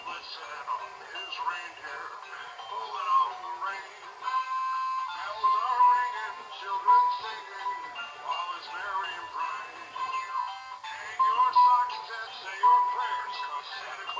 Listen on his reindeer, pulling on the rein. Bells are ringing, children singing, all is merry and bright. Hang your stockings and say your prayers, 'cause Santa